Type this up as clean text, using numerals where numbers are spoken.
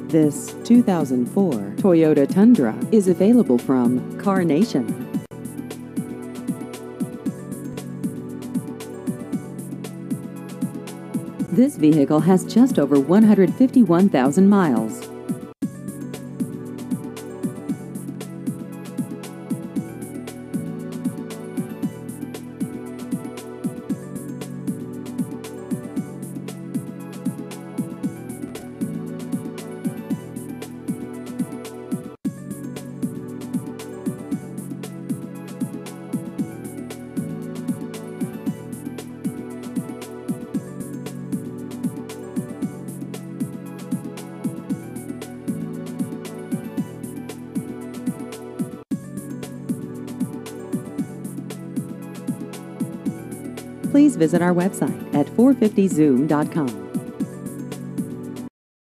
This 2004 Toyota Tundra is available from Car Nation. This vehicle has just over 151,000 miles. Please visit our website at 450zoom.com.